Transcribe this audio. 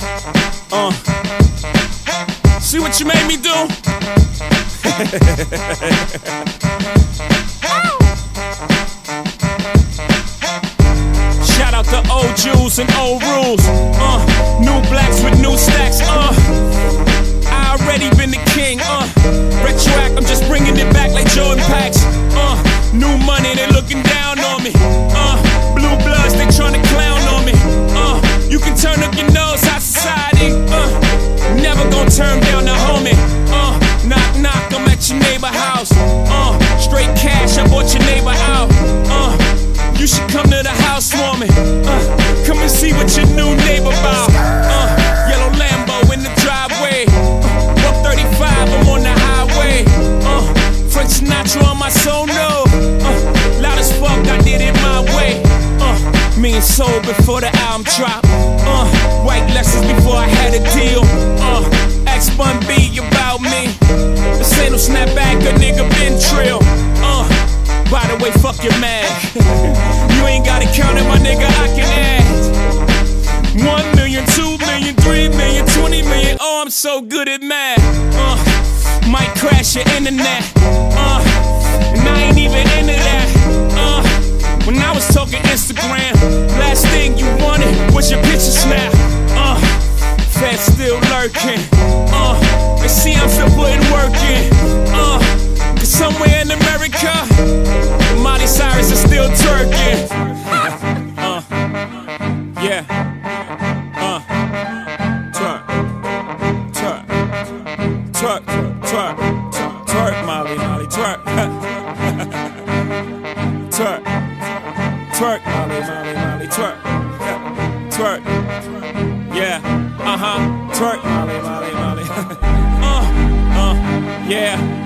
See what you made me do? Shout out to old Jews and old rules. New blacks with new stacks. I already been the king. Retroact, I'm just bringing it back like Jordan packs. New money, they looking down on me. Blue bloods, they tryna clown on me. You can turn up your nose, high society. Never gonna turn down the homie. Knock, knock, I'm at your neighbor house. Straight cash, I bought your neighbor out. You should come to the housewarming. Come and see what your new neighbor about. Yellow Lambo in the driveway. 135, I'm on the highway. Frank Sinatra on my sono. Loud as fuck, I did it my way. Me and Soul before the album drop. White lessons before I had a deal. X-Bun B about me. This ain't no snapback, a nigga been trill. By the way, fuck your man. You ain't gotta count it, my nigga, I can add 1 million, 2 million, 3 million, 20 million. Oh, I'm so good at math. Might crash your internet. And I ain't even into that. When I was talking Instagram, last thing you wanted was your picture snap. Fed still lurking. They see I'm still putting work in. Cause somewhere in America, Miley Cyrus is still twerking. Yeah. Twerk. Twerk. Twerk. Twerk. Twerk, Miley, Miley, twerk. Twerk. Twerk, Miley, Miley, Miley, twerk. Twerk. Yeah. Twerk, Miley, Miley, Miley. Yeah.